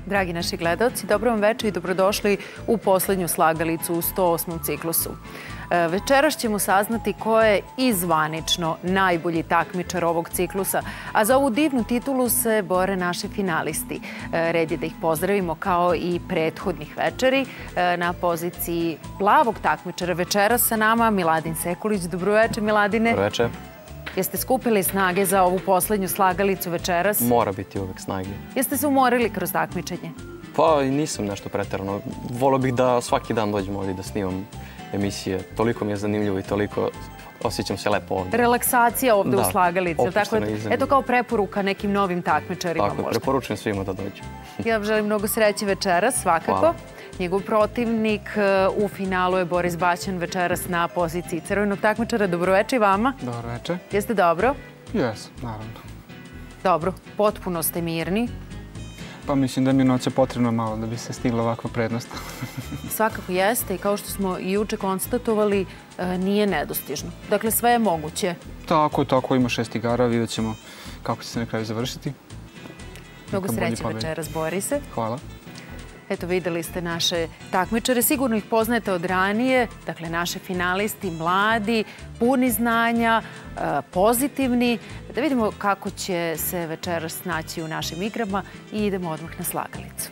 Dragi naši gledalci, dobro vam večer i dobrodošli u poslednju slagalicu u 108. ciklusu. Večeras ćemo saznati ko je i zvanično najbolji takmičar ovog ciklusa, a za ovu divnu titulu se bore naši finalisti. Red je da ih pozdravimo kao i prethodnih večeri. Na poziciji plavog takmičara večeras sa nama Miladin Sekulić. Dobroveče, Miladine. Dobroveče. Jeste skupili snage za ovu poslednju slagalicu večeras? Mora biti uvek snage. Jeste se umorili kroz takmičenje? Pa nisam nešto preterano. Volio bih da svaki dan dođem ovdje da snimam emisije. Toliko mi je zanimljivo i toliko osjećam se lepo ovdje. Relaksacija ovdje u slagalici. Opušteno. Eto kao preporuka nekim novim takmičarima možda. Tako, preporučujem svima da dođu. Ja vam želim mnogo sreće večeras, svakako. Hvala. Njegov protivnik u finalu je Boris Baćan večeras na poziciji crvenog takmičara. Dobroveče i vama. Dobroveče. Jeste dobro? Jes, naravno. Dobro, potpuno ste mirni. Pa mislim da mi je noće potrebno malo da bi se stigla ovakva prednost. Svakako jeste i kao što smo i juče konstatovali, nije nedostižno. Dakle, sve je moguće. Tako, ima 6 igara, vidjet ćemo kako će se na kraju završiti. Mnogo sreće večeras, Borise. Hvala. Eto, videli ste naše takmičare, sigurno ih poznajete od ranije, dakle, naše finalisti, mladi, puni znanja, pozitivni. Da vidimo kako će se večeras naći u našim igrama i idemo odmah na slagalicu.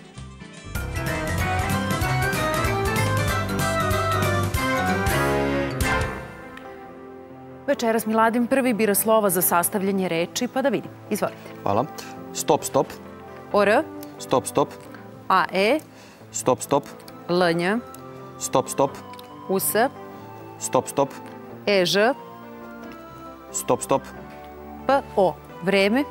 Večeras Miladin prvi bira slova za sastavljanje reči, pa da vidim. Izvolite. Hvala. Stop, stop. OR. Stop, stop. AE. Stop, stop. LNJ. Stop, stop. US. Stop, stop. EŽ. Stop, stop. PO. Vreme.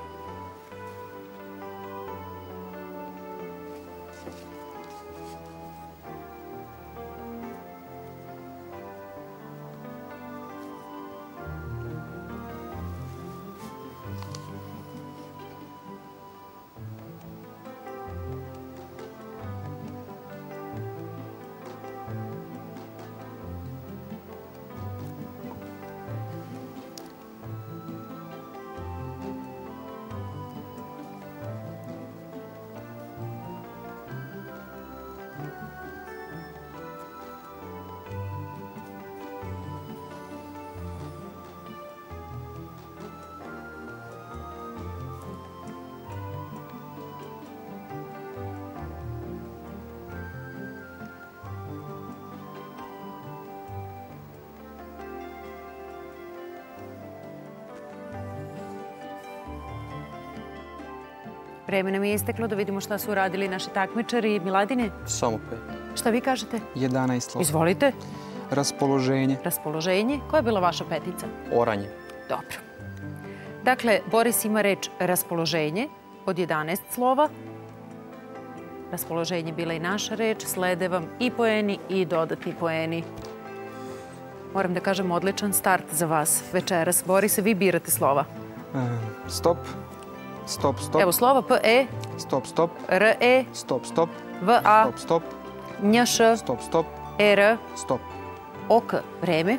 Vreme nam je isteklo, da vidimo šta su uradili naši takmičari. Miladine? Samo 5. Šta vi kažete? 11 slova. Izvolite. Raspoloženje. Raspoloženje. Koja je bila vaša petica? Oranje. Dobro. Dakle, Boris ima reč raspoloženje od 11 slova. Raspoloženje bila i naša reč. Slede vam i poeni i dodatni poeni. Moram da kažem, odličan start za vas večeras. Borise, vi birate slova. Stop. Stop, stop. Evo slova PE. Stop, stop. RE. Stop, stop. VA. Stop, stop. NJŠ. Stop, stop. ER. Stop. OK. Vreme.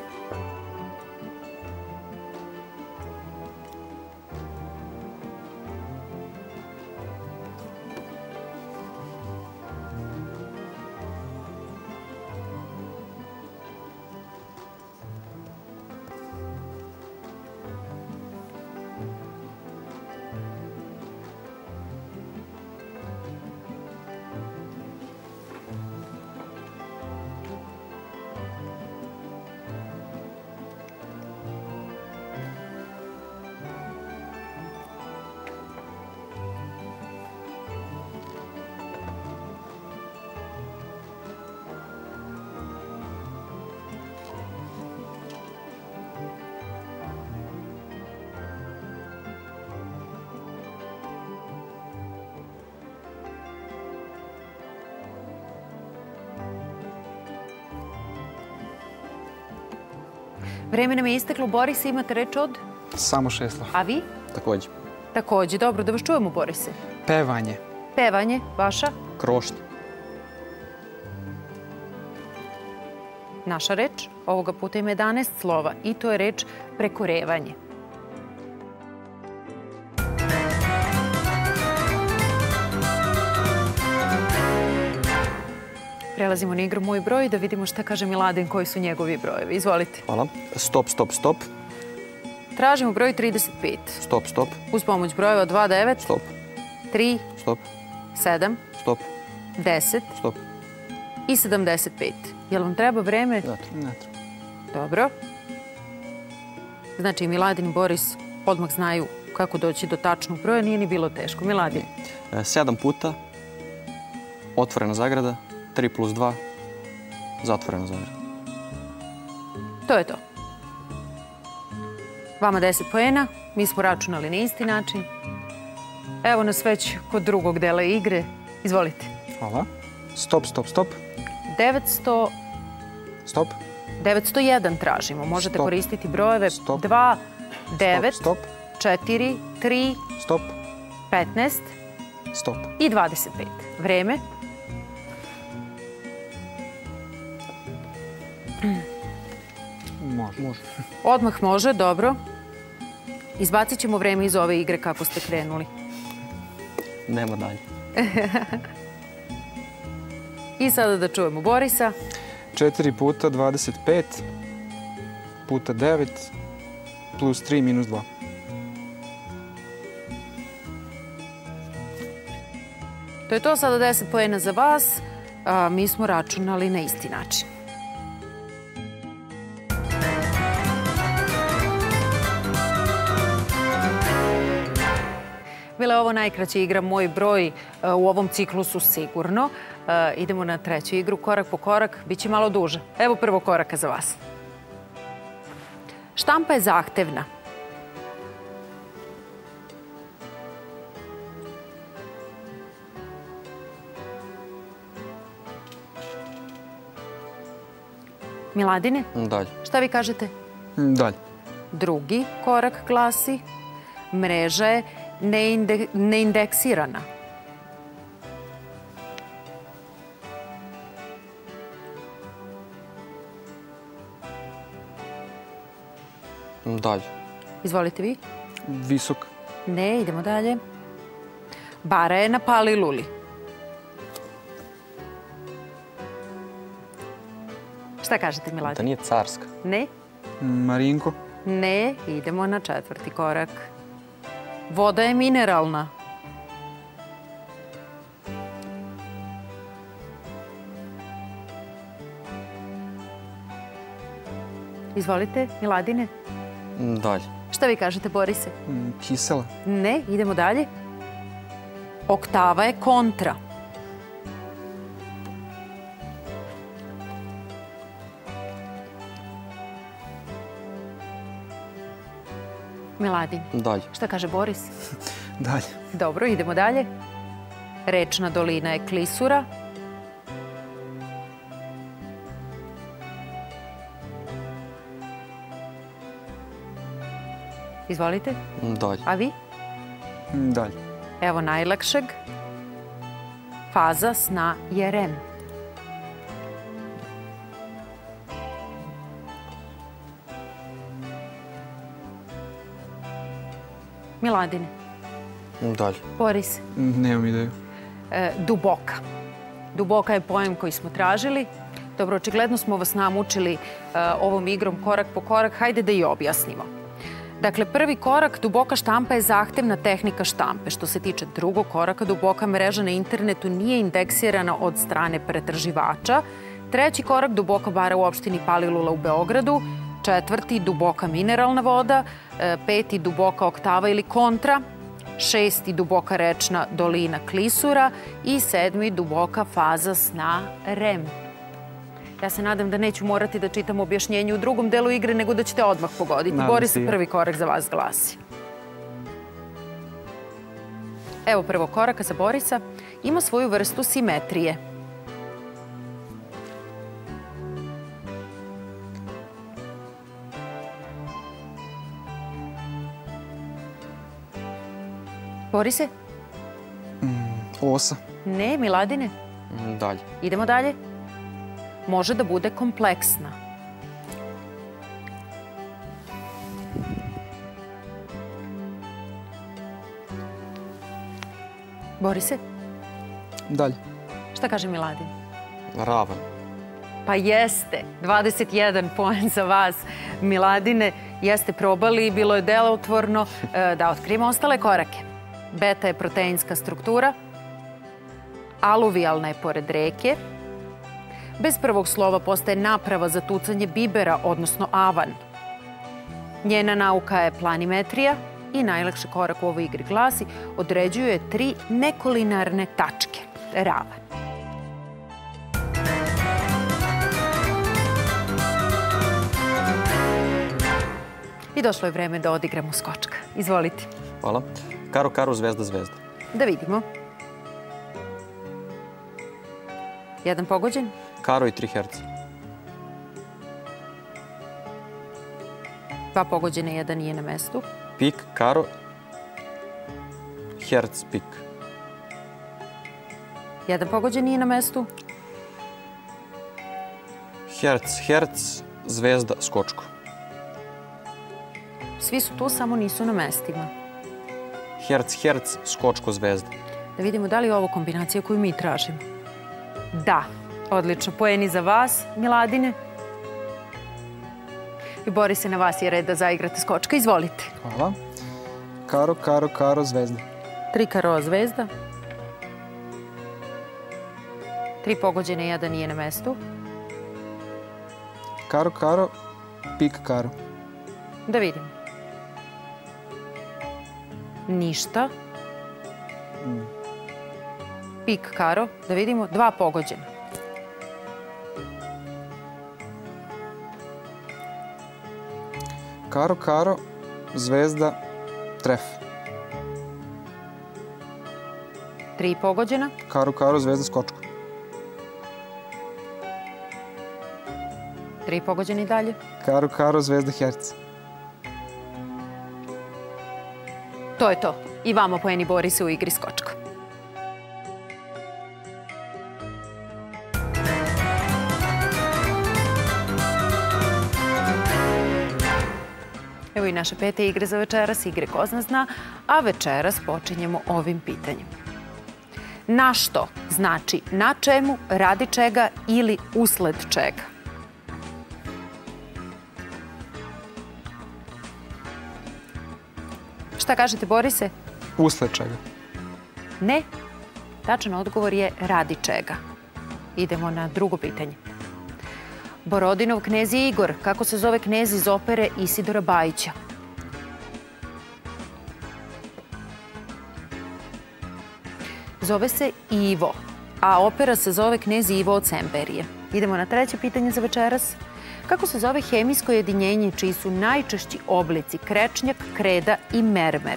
Vreme nam je isteklo. Borise, imate reč od? Samo 6 slova. A vi? Takođe. Takođe. Dobro, da vas čujemo, Borise. Pevanje. Pevanje. Vaša? Krošnja. Naša reč ovoga puta ima 11 slova i to je reč prekorevanje. Prelazimo na igru Moj broj da vidimo šta kaže Miladin, koji su njegovi brojevi. Izvolite. Hvala. Stop, stop, stop. Tražimo broj 35. Stop, stop. Uz pomoć brojeva 2, 9, Stop. 3, Stop. 7, Stop. 10 Stop. i 75. Jel vam treba vreme? Ne treba. Ne treba. Dobro. Znači, Miladin i Boris odmah znaju kako doći do tačnog broja. Nije ni bilo teško. Miladin. 7 puta. Otvorena zagrada. 3 plus 2. Zatvorena zagrada. To je to. Vama 10 poena. Mi smo računali na isti način. Evo nas već kod drugog dela igre. Izvolite. Hvala. Stop, stop, stop. 900... Stop. 901 tražimo. Možete Stop. koristiti brojeve Stop. 2, 9, Stop. 4, 3, Stop. 15 Stop. i 25. Vreme. Može. Odmah može, dobro. Izbacit ćemo vreme iz ove igre kako ste krenuli. Nema dalje. I sada da čujemo Borisa. 4 puta 25 puta 9 plus 3 minus 2. To je to, sada 10 poena za vas. Mi smo računali na isti način. Bila je ovo najkraća igra Moj broj u ovom ciklusu sigurno. Idemo na treću igru, korak po korak. Biće malo duže. Evo prvog koraka za vas. Štampa je zahtevna. Miladine, Dalje. šta vi kažete? Dalje. Drugi korak glasi mreža je neindeksirana. Dalje. Izvolite vi. Visok. Ne, idemo dalje. Bara je na paliluli. Šta kažete, Da Miladin? nije carska. Ne? Marinko. Ne, idemo na četvrti korak. Voda je mineralna. Izvolite, Miladine. Dalje. Šta vi kažete, Borise? Kisela. Ne, idemo dalje. Oktava je kontra. Miladin. Dalje. Šta kaže Boris? Dalje. Dobro, idemo dalje. Rečna dolina je klisura. Izvolite. Dalje. A vi? Dalje. Evo najlakšeg. Faza sna je REM. Miladine. Dalje. Boris. Nemam ideju. Duboka. Duboka je pojam koji smo tražili. Dobro, očigledno smo vas namučili ovom igrom korak po korak. Hajde da i objasnimo. Dakle, prvi korak, duboka štampa je zahtevna tehnika štampe. Što se tiče drugog koraka, duboka mreža na internetu nije indeksirana od strane pretraživača. Treći korak, duboka bara u opštini Palilula u Beogradu. Četvrti, duboka mineralna voda. Peti, duboka oktava ili kontra. Šesti, duboka rečna dolina klisura. I sedmi, duboka faza sna REM. Ja se nadam da neću morati da čitam objašnjenje u drugom delu igre, nego da ćete odmah pogoditi. Boris, prvi korak za vas glasi. Evo prvog koraka za Borisa. Ima svoju vrstu simetrije. Borise? Osa. Ne, Miladine? Dalje. Idemo dalje. Može da bude kompleksna. Borise? Dalje. Šta kaže Miladin? Ravan. Pa jeste. 21 poen za vas, Miladine. Jeste probali, bilo je delotvorno. Da otkrijemo ostale korake. Beta je proteinska struktura. Aluvijalna je pored reke. Bez prvog slova postaje naprava za tucanje bibera, odnosno avan. Njena nauka je planimetrija i najlakši korak u ovoj igri glasi određuje 3 nekolinarne tačke. Ravan. I došlo je vreme da odigramo skočka. Izvolite. Hvala. Karo, karo, zvezda, zvezda. Da vidimo. 1 pogođen. Karo i 3 herca. 2 pogođene, 1 nije na mestu. Pik, karo, herc, pik. 1 pogođen nije na mestu. Herc, herc, zvezda, skočko. Svi su tu, samo nisu na mestima. Herc, herc, skočko, zvezda. Da vidimo da li je ovo kombinacija koju mi tražimo. Da, odlično. Poeni za vas, Miladine. I Borise, na vas je red da zaigrate skočka. Izvolite. Hvala. Karo, karo, karo, zvezda. 3 karo, zvezda. 3 pogođene, 1 nije na mestu. Karo, karo, pik, karo. Da vidimo. Ništa. Pik, karo. Da vidimo. 2 pogođena. Karo, karo, zvezda, tref. 3 pogođena. Karo, karo, zvezda, skočko. 3 pogođeni dalje. Karo, karo, zvezda, herc. To je to. I vama poeni, Borise, u igri skočka. Evo i naše 5. igre za večeras, igre ko zna zna, a večeras počinjemo ovim pitanjem. Na što znači na čemu, radi čega ili usled čega? Šta kažete, Borise? Usled čega? Ne. Tačan odgovor je radi čega. Idemo na drugo pitanje. Borodinov knez je Igor. Kako se zove knez iz opere Isidora Bajića? Zove se Ivo, a opera se zove Knez Ivo od Semperije. Idemo na treće pitanje za večeras. Kako se zove hemijsko jedinjenje čiji su najčešći oblici krečnjak, kreda i mermer?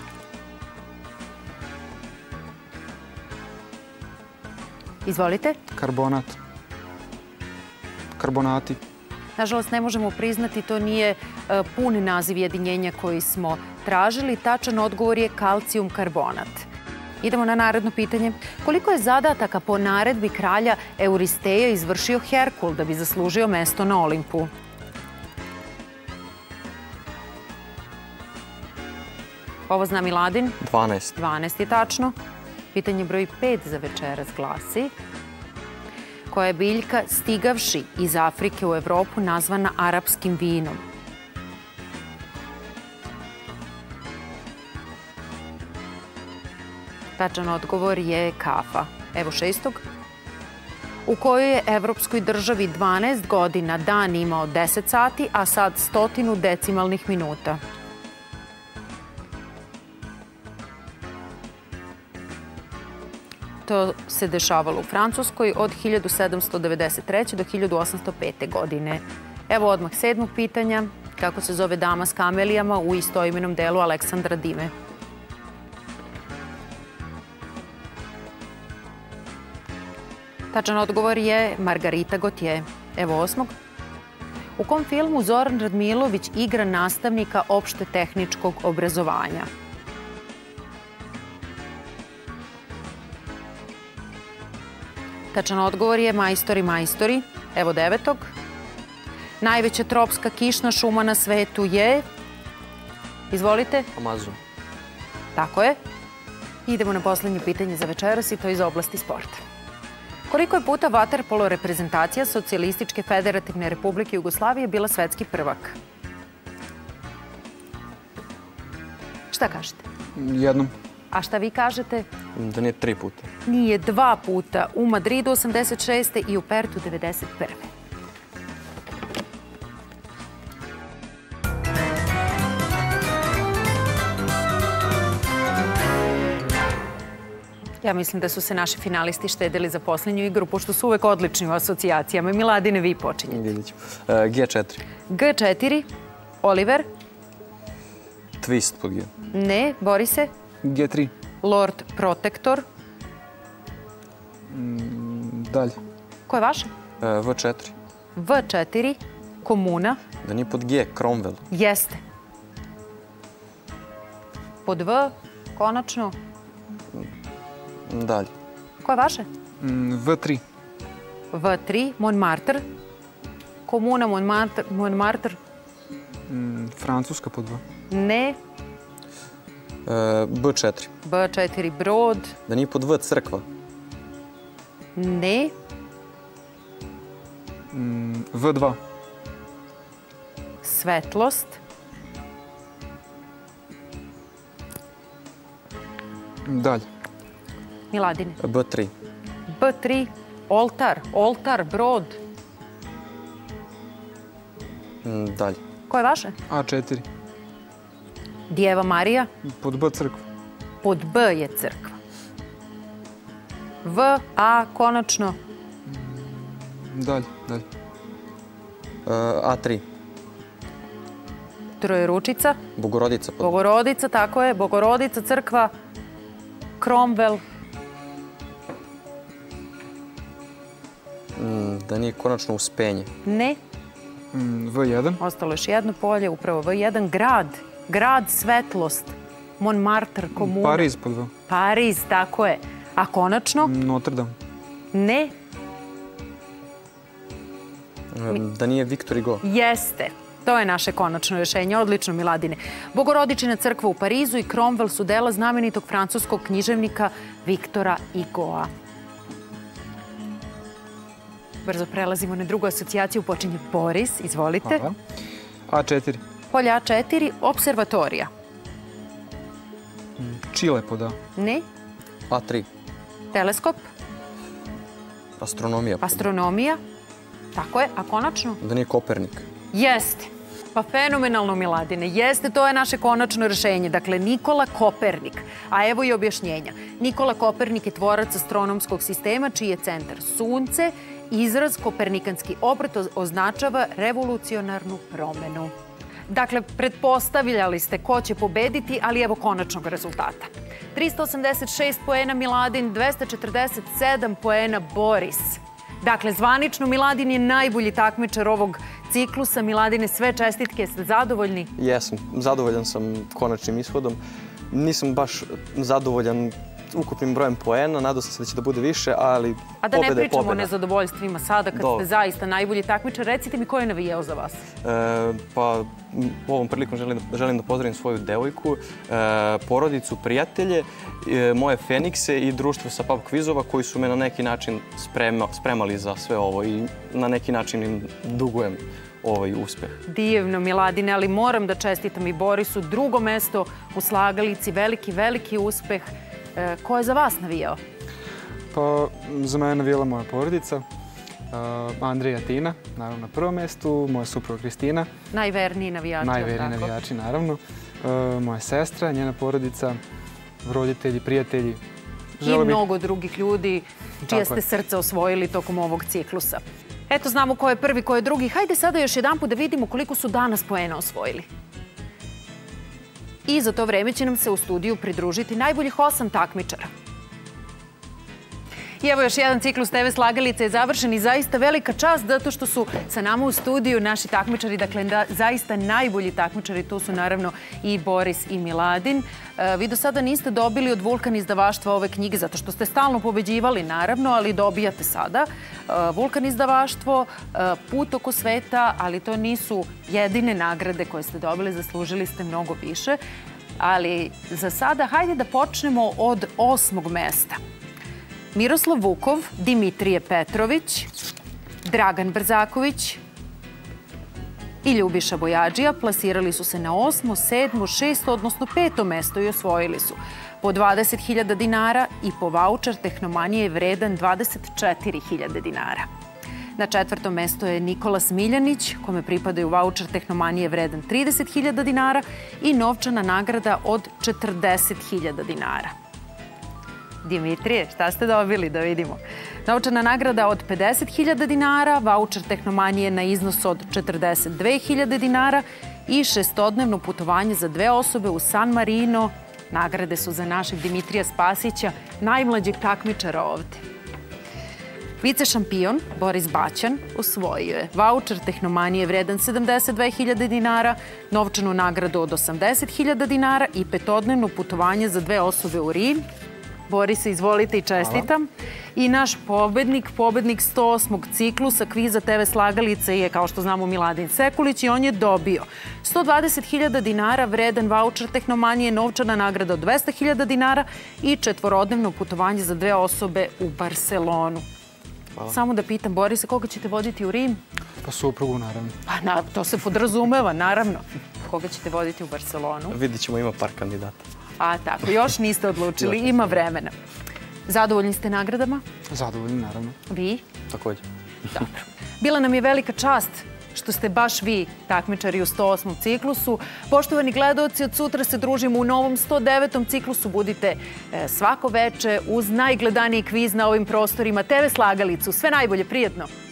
Izvolite. Karbonat. Karbonati. Nažalost, ne možemo priznati, to nije pun naziv jedinjenja koji smo tražili. Tačan odgovor je kalcijum karbonat. Idemo na naredno pitanje. Koliko je zadataka po naredbi kralja Euristeja izvršio Herkul da bi zaslužio mesto na Olimpu? Ovo zna Miladin. 12. 12 je tačno. Pitanje broj 5 za večeras glasi. Koja je biljka stigavši iz Afrike u Evropu nazvana arapskim vinom? Tačan odgovor je kafa. Evo 6. U kojoj je evropskoj državi 12 godina dan imao 10 sati, a sad 100 decimalnih minuta? To se dešavalo u Francuskoj od 1793. do 1805. godine. Evo odmah 7. pitanja. Kako se zove dama s kamelijama u istoimenom delu Aleksandra Dime? Tačan odgovor je Margarita Gautier. Evo 8. U kom filmu Zoran Radmilović igra nastavnika opšte tehničkog obrazovanja? Tačan odgovor je Majstori, majstori. Evo 9. Najveća tropska kišna šuma na svetu je... Izvolite. Amazon. Tako je. Idemo na poslednje pitanje za večeras i to iz oblasti sporta. Koliko je puta vaterpolo reprezentacija Socijalističke federativne republike Jugoslavije bila svetski prvak? Šta kažete? Jednom. A šta vi kažete? Da nije 3 puta. Nije 2 puta. U Madridu 86. i u Pertu 91. Ja mislim da su se naši finalisti štedili za posljednju igru, pošto su uvek odlični u asocijacijama. Miladine, vi počinjete. Vidjet ću. G4. G4. Oliver? Twist pod G. Ne. Borise? G3. Lord Protector. Dalje. Ko je vaše? V4. V4. Komuna. Da nije pod G. Cromwell. Jeste. Pod V. Konačno. Dalje. Ko je vaše? V3. V3. Montmartre. Komuna Montmartre. Francuska pod V. Ne. B4. B4. Brod. Da nije pod V. Crkva. Ne. V2. Svetlost. Dalje. Miladine. B3. B3. Oltar. Oltar. Brod. Dalje. Ko je vaše? A4. Djeva Marija. Pod B crkva. Pod B je crkva. V, A, konačno. Dalje. Dalje. A3. Trojeručica. Bogorodica pod Bogorodica, tako je. Bogorodica, crkva. Cromwell. Da nije konačno uspenje. Ne. V1. Ostalo još jedno polje, upravo V1. Grad. Grad, svetlost. Montmartre, komuna. Pariz pod V. Pariz, tako je. A konačno? Notre Dame. Ne. Da nije Victor Hugo. Jeste. To je naše konačno rješenje. Odlično, Miladine. Bogorodičina crkva u Parizu i Cromwell su dela znamenitog francuskog književnika Viktora Hugoa. Brzo prelazimo na drugu asocijaciju. Počinje Boris. Izvolite. Hvala. A4. Polje A4. Observatorija. Čile pod A. Ne. A3. Teleskop. Astronomija. Astronomija. Tako je. A konačno? Da nije Kopernik. Jeste. Pa fenomenalno, Miladine. Jeste, to je naše konačno rješenje. Dakle, Nikola Kopernik. A evo i objašnjenja. Nikola Kopernik je tvorac astronomskog sistema čiji je centar Sunce. Izraz kopernikanski obrt označava revolucionarnu promenu. Dakle, pretpostavljali ste ko će pobediti, ali evo konačnog rezultata. 386 poena Miladin, 247 poena Boris. Dakle, zvanično Miladin je najbolji takmičar ovog ciklusa. Miladine, sve čestitke, ste zadovoljni? Jesam. Zadovoljan sam konačnim ishodom. Nisam baš zadovoljan ukupnim brojem poena. Nadao sam se da će da bude više, ali pobjeda je pobjeda. A da ne pričamo o nezadovoljstvima sada, kad ste zaista najbolji takmičar. Recite mi ko je navijao za vas? Pa, ovom prilikom želim da pozdravim svoju devojku, porodicu, prijatelje, moje Fenikse i društvo sa pub kvizova koji su me na neki način spremali za sve ovo i na neki način im dugujem ovaj uspeh. Divno, Miladine, ali moram da čestitam i Borisu. Drugo mesto u slagalici, veliki, veliki uspeh. Ko je za vas navijao? Pa, za mene navijala moja porodica. Andrija i Tina, naravno na prvom mjestu, moja supruga Kristina. Najverniji navijači. Najverniji navijači, naravno. Moja sestra, njena porodica, roditelji, prijatelji. I mnogo drugih ljudi čije ste srce osvojili tokom ovog ciklusa. Eto, znamo ko je prvi, ko je drugi. Hajde sada još jedan put da vidimo koliko su danas poena osvojili. I za to vreme će nam se u studiju pridružiti najboljih 8 takmičara. I evo još jedan ciklus TV slagalice je završen i zaista velika čast zato što su sa nama u studiju naši takmičari, dakle zaista najbolji takmičari, tu su naravno i Boris i Miladin. Vi do sada niste dobili od Vulkan izdavaštva ove knjige zato što ste stalno pobeđivali naravno, ali dobijate sada. Vulkan izdavaštvo, Put oko sveta, ali to nisu jedine nagrade koje ste dobili, zaslužili ste mnogo više. Ali za sada hajde da počnemo od 8. mesta. Miroslav Vukov, Dimitrije Petrović, Dragan Brzaković i Ljubiša Bojađija plasirali su se na 8., 7., 6., odnosno 5. mesto i osvojili su po 20.000 dinara i po vaučer Tehnomanije vredan 24.000 dinara. Na 4. mesto je Nikola Smiljanić, kome pripadaju vaučer Tehnomanije vredan 30.000 dinara i novčana nagrada od 40.000 dinara. Dimitrije, šta ste dobili da vidimo? Novčana nagrada od 50.000 dinara, vaučer Tehnomanije na iznos od 42.000 dinara i 6-dnevno putovanje za 2 osobe u San Marino. Nagrade su za našeg Dimitrija Spasića, najmlađeg takmičara ovde. Vice šampion Boris Baćan osvojio je vaučer Tehnomanije vredan 72.000 dinara, novčanu nagradu od 80.000 dinara i 5-dnevno putovanje za 2 osobe u Rim. Borise, izvolite i čestitam. I naš pobednik 108. ciklusa kviza TV Slagalice je, kao što znamo, Miladin Sekulić i on je dobio 120.000 dinara vredan vaučer Tehnomanije, novčana nagrada od 200.000 dinara i 4-dnevno putovanje za 2 osobe u Barcelonu. Samo da pitam, Borise, koga ćete voditi u Rim? Pa suprugu, naravno. Pa to se podrazumeva, naravno. Koga ćete voditi u Barcelonu? Vidit ćemo, ima par kandidata. A tako, još niste odlučili, ima vremena. Zadovoljni ste nagradama? Zadovoljni, naravno. Vi? Također. Dobro. Bila nam je velika čast što ste baš vi takmičari u 108. ciklusu. Poštovani gledaoci, od sutra se družimo u novom 109. ciklusu. Budite svako veče uz najgledaniji kviz na ovim prostorima TV Slagalicu. Sve najbolje, prijetno!